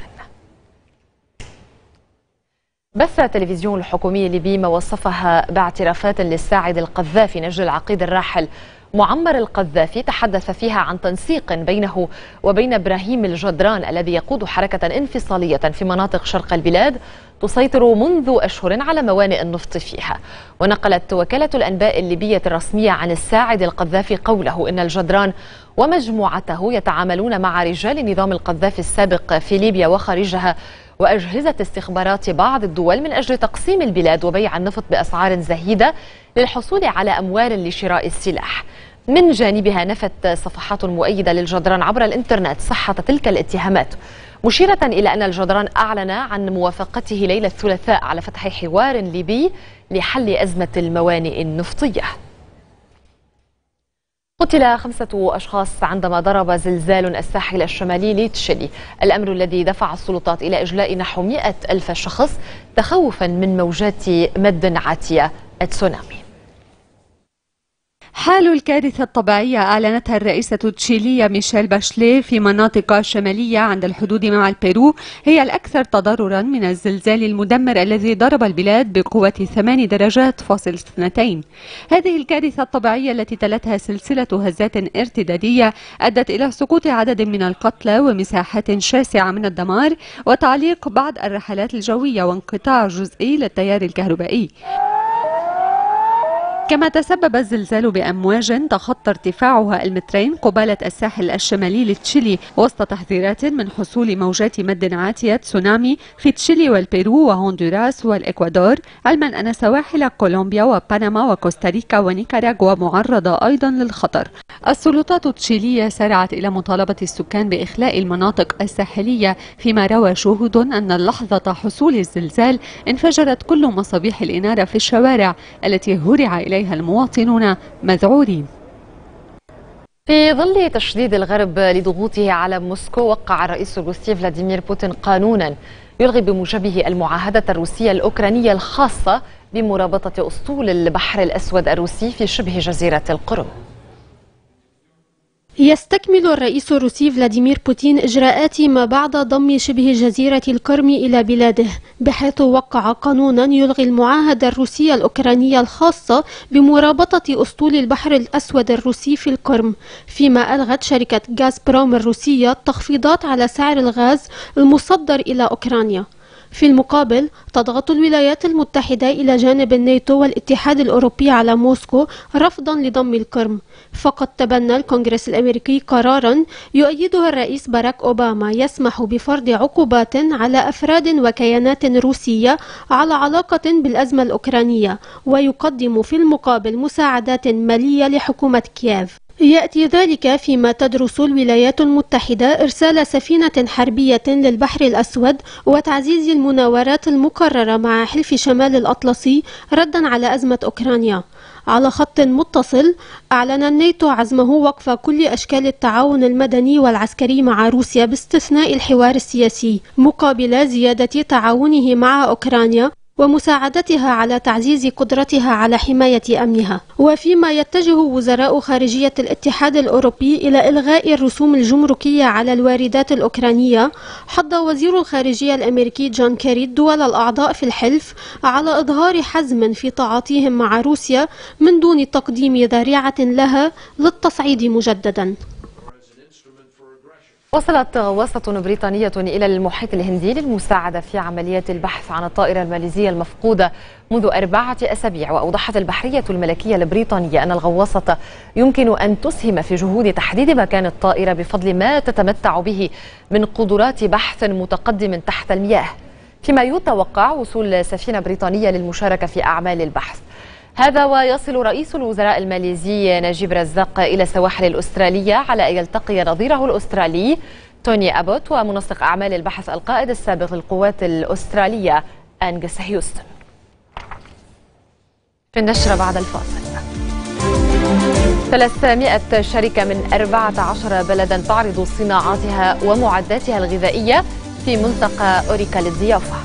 بث التلفزيون الحكومي الليبي ما وصفها باعترافات للساعد القذافي نجل العقيد الراحل معمر القذافي، تحدث فيها عن تنسيق بينه وبين إبراهيم الجدران الذي يقود حركة انفصالية في مناطق شرق البلاد تسيطر منذ أشهر على موانئ النفط فيها. ونقلت وكالة الأنباء الليبية الرسمية عن الساعد القذافي قوله إن الجدران ومجموعته يتعاملون مع رجال النظام القذافي السابق في ليبيا وخارجها وأجهزة استخبارات بعض الدول من أجل تقسيم البلاد وبيع النفط بأسعار زهيدة للحصول على أموال لشراء السلاح. من جانبها نفت صفحات مؤيدة للجدران عبر الإنترنت صحة تلك الاتهامات، مشيرة إلى أن الجدران أعلن عن موافقته ليلة الثلاثاء على فتح حوار ليبي لحل أزمة الموانئ النفطية. قتل 5 أشخاص عندما ضرب زلزال الساحل الشمالي لتشيلي، الأمر الذي دفع السلطات إلى إجلاء نحو 100,000 شخص تخوفا من موجات مد عاتية التسونامي. حال الكارثة الطبيعية أعلنتها الرئيسة التشيلية ميشيل باشلي في مناطق شمالية عند الحدود مع البيرو هي الأكثر تضررا من الزلزال المدمر الذي ضرب البلاد بقوة 8 درجات فاصل 2. هذه الكارثة الطبيعية التي تلتها سلسلة هزات ارتدادية أدت إلى سقوط عدد من القتلى ومساحات شاسعة من الدمار وتعليق بعض الرحلات الجوية وانقطاع جزئي للتيار الكهربائي. كما تسبب الزلزال بأمواج تخطى ارتفاعها 2 متر قبالة الساحل الشمالي لتشيلي، وسط تحذيرات من حصول موجات مد عاتية تسونامي في تشيلي والبيرو وهندوراس والإكوادور، علما أن سواحل كولومبيا وبنما وكوستاريكا ونيكاراغوا معرضة أيضا للخطر. السلطات التشيلية سارعت إلى مطالبة السكان بإخلاء المناطق الساحلية، فيما روى شهود أن لحظة حصول الزلزال انفجرت كل مصابيح الإنارة في الشوارع التي هرع إليها المواطنون مذعورين. في ظل تشديد الغرب لضغوطه على موسكو، وقع الرئيس الروسي فلاديمير بوتين قانونا يلغي بموجبه المعاهدة الروسية الأوكرانية الخاصة بمرابطة أسطول البحر الأسود الروسي في شبه جزيرة القرم. يستكمل الرئيس الروسي فلاديمير بوتين إجراءات ما بعد ضم شبه جزيرة القرم إلى بلاده، بحيث وقع قانونا يلغي المعاهدة الروسية الأوكرانية الخاصة بمرابطة أسطول البحر الأسود الروسي في القرم، فيما ألغت شركة غازبروم الروسية التخفيضات على سعر الغاز المصدر إلى أوكرانيا. في المقابل تضغط الولايات المتحدة إلى جانب الناتو والاتحاد الأوروبي على موسكو رفضا لضم القرم، فقد تبنى الكونغرس الأمريكي قرارا يؤيده الرئيس باراك أوباما يسمح بفرض عقوبات على أفراد وكيانات روسية على علاقة بالأزمة الأوكرانية، ويقدم في المقابل مساعدات مالية لحكومة كييف. يأتي ذلك فيما تدرس الولايات المتحدة إرسال سفينة حربية للبحر الأسود وتعزيز المناورات المقررة مع حلف شمال الأطلسي ردا على أزمة أوكرانيا. على خط متصل، أعلن الناتو عزمه وقف كل أشكال التعاون المدني والعسكري مع روسيا باستثناء الحوار السياسي، مقابل زيادة تعاونه مع أوكرانيا ومساعدتها على تعزيز قدرتها على حماية أمنها. وفيما يتجه وزراء خارجية الاتحاد الأوروبي إلى إلغاء الرسوم الجمركية على الواردات الأوكرانية، حض وزير الخارجية الأمريكي جون كيري الدول الأعضاء في الحلف على إظهار حزم في تعاطيهم مع روسيا من دون تقديم ذريعة لها للتصعيد مجددا. وصلت غواصة بريطانية إلى المحيط الهندي للمساعدة في عمليات البحث عن الطائرة الماليزية المفقودة منذ 4 أسابيع. وأوضحت البحرية الملكية البريطانية أن الغواصة يمكن أن تسهم في جهود تحديد مكان الطائرة بفضل ما تتمتع به من قدرات بحث متقدم تحت المياه، فيما يتوقع وصول سفينة بريطانية للمشاركة في أعمال البحث. هذا ويصل رئيس الوزراء الماليزي نجيب رزاق إلى السواحل الأسترالية على أن يلتقي نظيره الأسترالي توني أبوت ومنسق أعمال البحث القائد السابق للقوات الأسترالية أنغس هيوستن. في النشرة بعد الفاصل، 300 شركة من 14 بلدا تعرض صناعاتها ومعداتها الغذائية في ملتقى أوريكا للضيافة.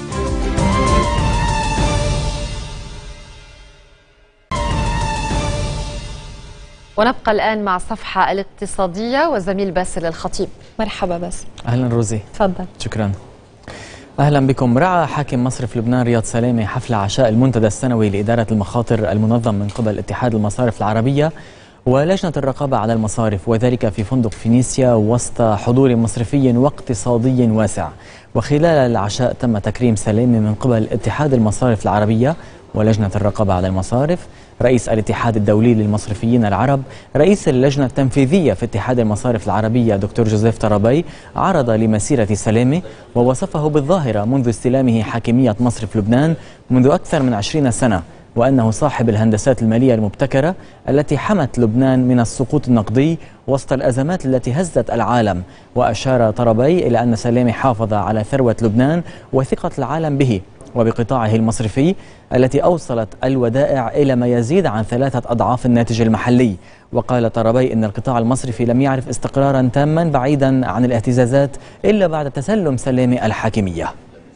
ونبقى الآن مع الصفحة الاقتصادية وزميل باسل الخطيب. مرحبا باسل. أهلا روزي. تفضل. شكرا. أهلا بكم. رعى حاكم مصرف لبنان رياض سلامة حفل عشاء المنتدى السنوي لإدارة المخاطر المنظم من قبل اتحاد المصارف العربية ولجنة الرقابة على المصارف، وذلك في فندق فينيسيا وسط حضور مصرفي واقتصادي واسع. وخلال العشاء تم تكريم سلامة من قبل اتحاد المصارف العربية ولجنة الرقابة على المصارف، رئيس الاتحاد الدولي للمصرفيين العرب، رئيس اللجنة التنفيذية في اتحاد المصارف العربية دكتور جوزيف طرابي، عرض لمسيرة سلامة ووصفه بالظاهرة منذ استلامه حاكمية مصرف لبنان منذ أكثر من 20 سنة، وأنه صاحب الهندسات المالية المبتكرة التي حمت لبنان من السقوط النقدي وسط الأزمات التي هزت العالم. وأشار طرابي إلى أن سلامة حافظ على ثروة لبنان وثقة العالم به وبقطاعه المصرفي التي أوصلت الودائع إلى ما يزيد عن 3 أضعاف الناتج المحلي. وقال طرابي إن القطاع المصرفي لم يعرف استقرارا تاما بعيدا عن الاهتزازات إلا بعد تسلم سلامة الحاكمية.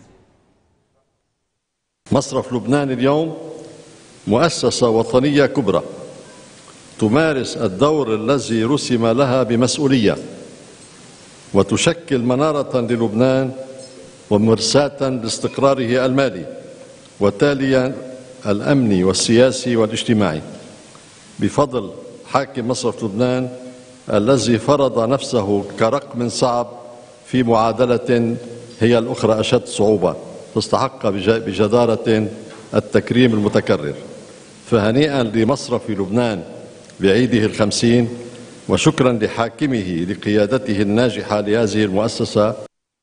مصرف لبنان اليوم مؤسسة وطنية كبرى تمارس الدور الذي رسم لها بمسؤولية، وتشكل منارة للبنان ومرساة لاستقراره المالي وتاليا الأمني والسياسي والاجتماعي، بفضل حاكم مصرف لبنان الذي فرض نفسه كرقم صعب في معادلة هي الأخرى أشد صعوبة، تستحق بجدارة التكريم المتكرر. فهنيئا لمصرف لبنان بعيده 50، وشكرا لحاكمه لقيادته الناجحة لهذه المؤسسة.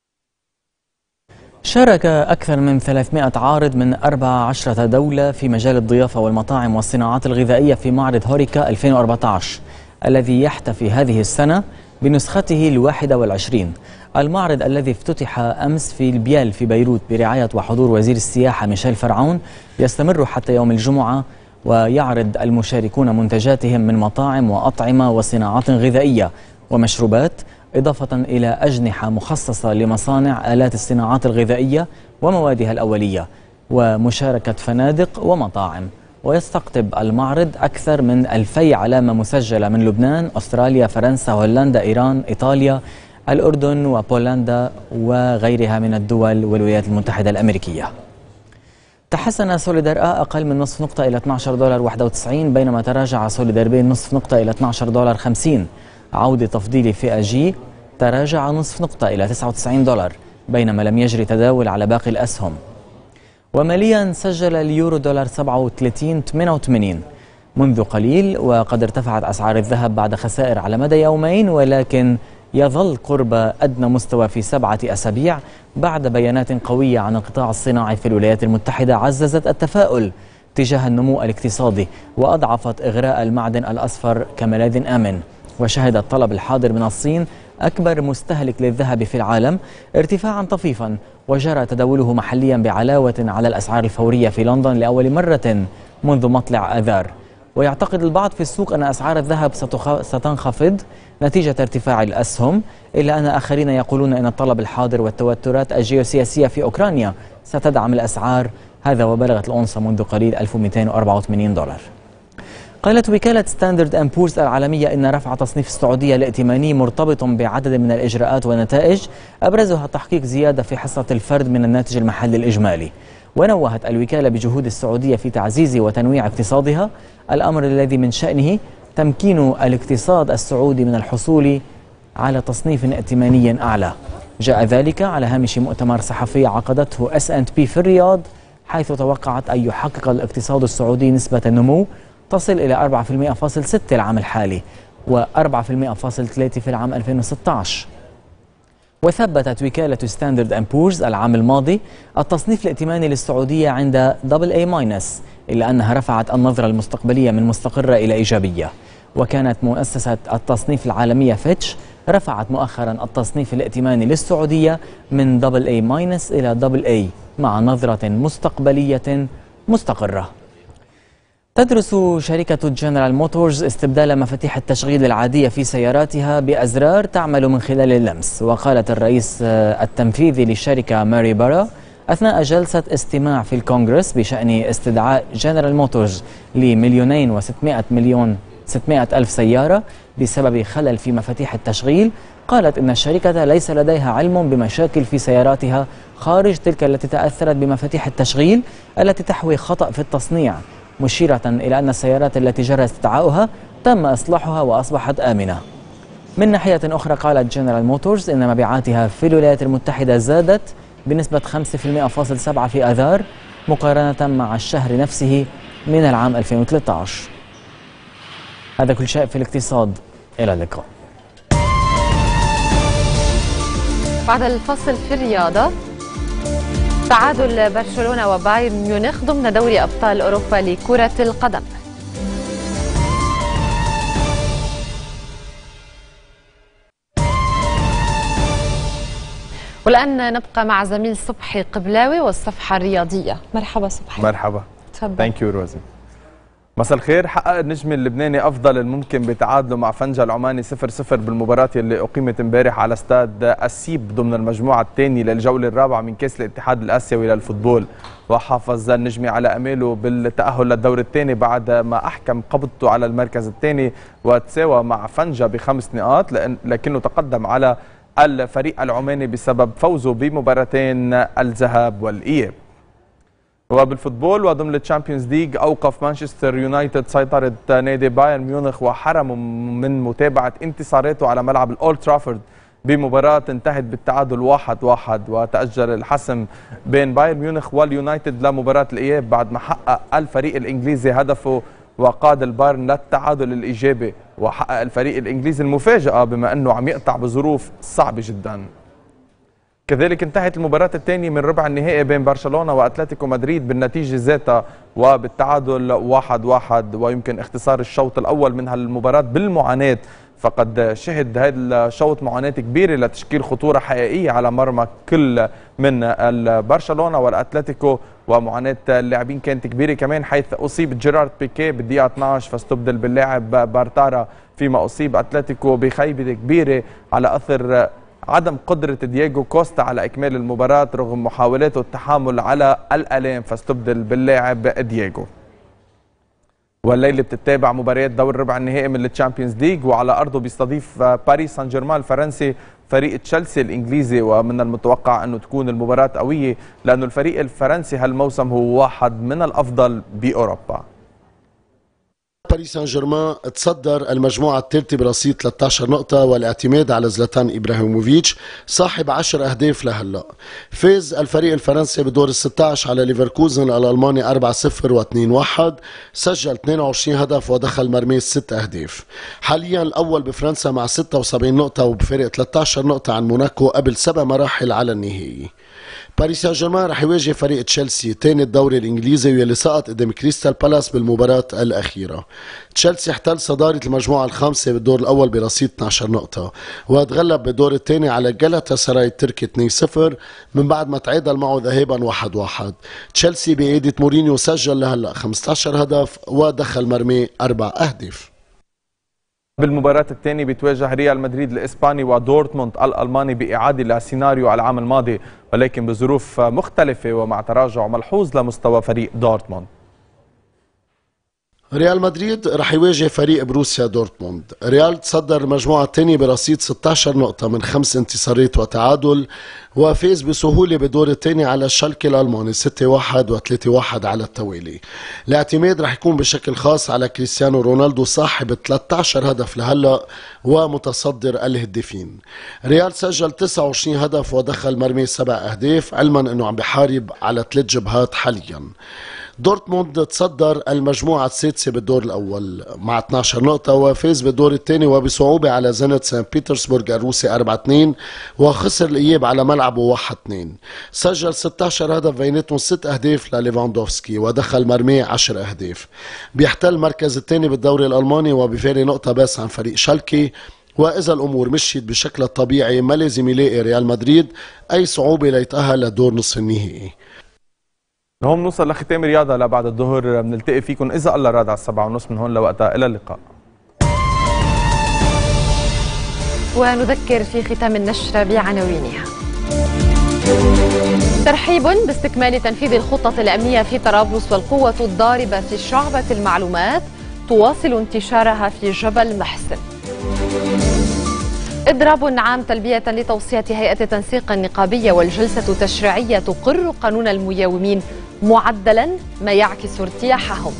شارك أكثر من 300 عارض من 14 دولة في مجال الضيافة والمطاعم والصناعات الغذائية في معرض هوريكا 2014 الذي يحتفي هذه السنة بنسخته 21. المعرض الذي افتتح أمس في البيال في بيروت برعاية وحضور وزير السياحة ميشيل فرعون يستمر حتى يوم الجمعة، ويعرض المشاركون منتجاتهم من مطاعم وأطعمة وصناعات غذائية ومشروبات، إضافة إلى أجنحة مخصصة لمصانع آلات الصناعات الغذائية وموادها الأولية، ومشاركة فنادق ومطاعم. ويستقطب المعرض أكثر من 2000 علامة مسجلة من لبنان، أستراليا، فرنسا، هولندا، إيران، إيطاليا، الأردن وبولندا وغيرها من الدول والولايات المتحدة الأمريكية. تحسن سوليدار أقل من نصف نقطة إلى $12.91، بينما تراجع سوليدار بي نصف نقطة إلى $12.50. عودة تفضيل فئة جي تراجع نصف نقطة إلى $99، بينما لم يجري تداول على باقي الأسهم. وماليا سجل اليورو دولار 37.88 منذ قليل، وقد ارتفعت أسعار الذهب بعد خسائر على مدى يومين، ولكن يظل قرب أدنى مستوى في 7 أسابيع بعد بيانات قوية عن القطاع الصناعي في الولايات المتحدة عززت التفاؤل تجاه النمو الاقتصادي وأضعفت إغراء المعدن الأصفر كملاذ آمن. وشهد الطلب الحاضر من الصين أكبر مستهلك للذهب في العالم ارتفاعا طفيفا، وجرى تداوله محليا بعلاوة على الأسعار الفورية في لندن لأول مرة منذ مطلع آذار. ويعتقد البعض في السوق أن أسعار الذهب ستنخفض نتيجة ارتفاع الأسهم، إلا أن آخرين يقولون أن الطلب الحاضر والتوترات الجيوسياسية في أوكرانيا ستدعم الأسعار، هذا وبلغت الأونصة منذ قليل $1284. قالت وكالة ستاندرد أند بورز العالمية إن رفع تصنيف السعودية الائتماني مرتبط بعدد من الإجراءات ونتائج أبرزها تحقيق زيادة في حصة الفرد من الناتج المحلي الإجمالي. ونوهت الوكالة بجهود السعودية في تعزيز وتنويع اقتصادها، الأمر الذي من شأنه تمكين الاقتصاد السعودي من الحصول على تصنيف ائتماني أعلى. جاء ذلك على هامش مؤتمر صحفي عقدته S&P في الرياض، حيث توقعت أن يحقق الاقتصاد السعودي نسبة النمو تصل إلى 4.6% العام الحالي و4.3% في العام 2016. وثبتت وكالة ستاندرد أند بورز العام الماضي التصنيف الائتماني للسعودية عند AA-، إلا أنها رفعت النظرة المستقبلية من مستقرة إلى إيجابية. وكانت مؤسسة التصنيف العالمية فيتش رفعت مؤخرا التصنيف الائتماني للسعودية من AA- إلى AA مع نظرة مستقبلية مستقرة. تدرس شركة جنرال موتورز استبدال مفاتيح التشغيل العادية في سياراتها بأزرار تعمل من خلال اللمس. وقالت الرئيس التنفيذي للشركة ماري بارا أثناء جلسة استماع في الكونغرس بشأن استدعاء جنرال موتورز ل2.6 سيارة بسبب خلل في مفاتيح التشغيل، قالت إن الشركة ليس لديها علم بمشاكل في سياراتها خارج تلك التي تأثرت بمفاتيح التشغيل التي تحوي خطأ في التصنيع، مشيرة إلى أن السيارات التي جرى استدعاؤها تم إصلاحها وأصبحت آمنة. من ناحية أخرى قالت جنرال موتورز إن مبيعاتها في الولايات المتحدة زادت بنسبة 5.7% في آذار مقارنة مع الشهر نفسه من العام 2013. هذا كل شيء في الاقتصاد، إلى اللقاء. بعد الفصل في الرياضة، تعادل برشلونة وبايرن ميونخ ضمن دوري أبطال أوروبا لكرة القدم. والآن نبقى مع زميل صبحي قبلاوي والصفحة الرياضية. مرحبا صبحي. مرحبا. تفضل. ثانك يو روزي. مساء الخير. حقق النجم اللبناني أفضل الممكن بتعادله مع فنجا العماني 0-0 بالمباراة اللي أقيمت امبارح على استاد السيب ضمن المجموعة الثانية للجولة الرابعة من كأس الاتحاد الآسيوي للفوتبول. وحافظ النجمي على أماله بالتأهل للدور الثاني بعد ما أحكم قبضته على المركز الثاني وتساوى مع فنجا ب5 نقاط، لكنه تقدم على الفريق العماني بسبب فوزه بمباراتين الذهاب والإياب. وبالفوتبول وضمن الشامبيونز ليج أوقف مانشستر يونايتد سيطرة نادي بايرن ميونخ وحرمه من متابعة انتصاراته على ملعب الأولد ترافورد بمباراة انتهت بالتعادل 1-1. وتأجل الحسم بين بايرن ميونخ واليونايتد لمباراة الإياب بعد ما حقق الفريق الإنجليزي هدفه وقاد البايرن للتعادل الإيجابي. وحقق الفريق الإنجليزي المفاجأة بما أنه عم يقطع بظروف صعبة جدا. كذلك انتهت المباراة الثانية من ربع النهائي بين برشلونة وأتلتيكو مدريد بالنتيجة ذاتها وبالتعادل 1-1، ويمكن اختصار الشوط الأول من هالمباراة بالمعاناة، فقد شهد هذا الشوط معاناة كبيرة لتشكيل خطورة حقيقية على مرمى كل من برشلونة والأتلتيكو، ومعاناة اللاعبين كانت كبيرة كمان، حيث أصيب جيرارد بيكيه بالدقيقة 12 فاستبدل باللاعب بارتارا، فيما أصيب أتلتيكو بخيبة كبيرة على أثر عدم قدرة دييغو كوستا على إكمال المباراة رغم محاولاته التحامل على الآلام فاستبدل باللاعب دييغو. والليله بتتابع مباريات دور ربع النهائي من التشامبيونز ليج، وعلى ارضه بيستضيف باريس سان جيرمان الفرنسي فريق تشيلسي الانجليزي، ومن المتوقع انه تكون المباراه قويه لانه الفريق الفرنسي هالموسم هو واحد من الافضل باوروبا. باريس سان جيرمان تصدر المجموعة الثالثة برصيد 13 نقطة، والاعتماد على زلاتان إبراهيموفيتش صاحب 10 أهداف لهلا. فاز الفريق الفرنسي بدور ال16 على ليفركوزن الألماني 4-0 و2-1، سجل 22 هدف ودخل مرمى 6 أهداف. حاليا الأول بفرنسا مع 76 نقطة وبفارق 13 نقطة عن موناكو قبل 7 مراحل على النهائي. باريس سان جيرمان رح يواجه فريق تشيلسي ثاني الدوري الانجليزي واللي سقط قدام كريستال بالاس بالمباراة الأخيرة. تشيلسي احتل صدارة المجموعة الخامسة بالدور الأول برصيد 12 نقطة، وتغلب بالدور الثاني على جالاتا سراي التركي 2-0 من بعد ما تعادل معه ذهابا 1-1. تشيلسي بقيادة مورينيو سجل لهلا 15 هدف ودخل مرمى 4 أهداف. بالمباراة الثانية بيتواجه ريال مدريد الإسباني ودورتموند الألماني بإعادة لسيناريو العام الماضي، ولكن بظروف مختلفة ومع تراجع ملحوظ لمستوى فريق دورتموند. ريال مدريد رح يواجه فريق بروسيا دورتموند. ريال تصدر المجموعة الثانية برصيد 16 نقطة من 5 انتصارات وتعادل، وفاز بسهولة بدور الثاني على الشالكي الألماني 6-1 و3-1 على التوالي. الاعتماد رح يكون بشكل خاص على كريستيانو رونالدو صاحب 13 هدف لهلا ومتصدر الهدافين. ريال سجل 29 هدف ودخل مرمى 7 أهداف، علما أنه عم بحارب على 3 جبهات حاليا. دورتموند تصدر المجموعة السادسة بالدور الأول مع 12 نقطة، وفاز بالدور الثاني وبصعوبة على زنت سان بيترسبورغ الروسي 4-2، وخسر الإياب على ملعبه 1-2. سجل 16 هدف بيناتهم 6 أهداف لليفاندوفسكي ودخل مرمى 10 أهداف. بيحتل المركز الثاني بالدوري الألماني وبفارق نقطة بس عن فريق شالكي، وإذا الأمور مشيت بشكل الطبيعي ما لازم يلاقي ريال مدريد أي صعوبة ليتأهل لدور نصف النهائي. هون نوصل لختام رياضة لبعد الظهر، بنلتقي فيكم إذا الله راد على 7:30 من هون لوقتها. إلى اللقاء. ونذكر في ختام النشرة بعناوينها. ترحيب باستكمال تنفيذ الخطة الأمنية في طرابلس، والقوة الضاربة في شعبة المعلومات تواصل انتشارها في جبل محسن. إضراب عام تلبية لتوصية هيئة التنسيق النقابية، والجلسة التشريعية تقر قانون المياومين معدلا ما يعكس ارتياحهم.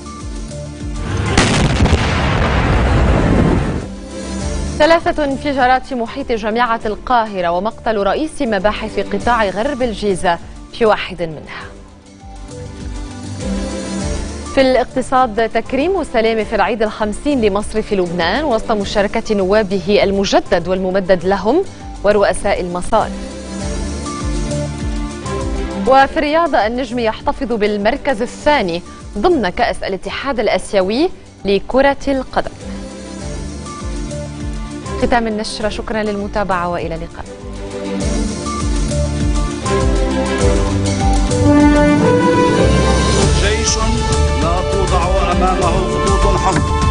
3 انفجارات في محيط جامعة القاهرة، ومقتل رئيس مباحث قطاع غرب الجيزة في واحد منها. في الاقتصاد، تكريم السلام في العيد ال50 لمصر في لبنان وسط مشاركة نوابه المجدد والممدد لهم ورؤساء المصارف. وفي الرياضة، النجم يحتفظ بالمركز الثاني ضمن كأس الاتحاد الآسيوي لكرة القدم. ختام النشرة، شكرا للمتابعة وإلى اللقاء. جيش لا توضع أمامه خطوط حمر.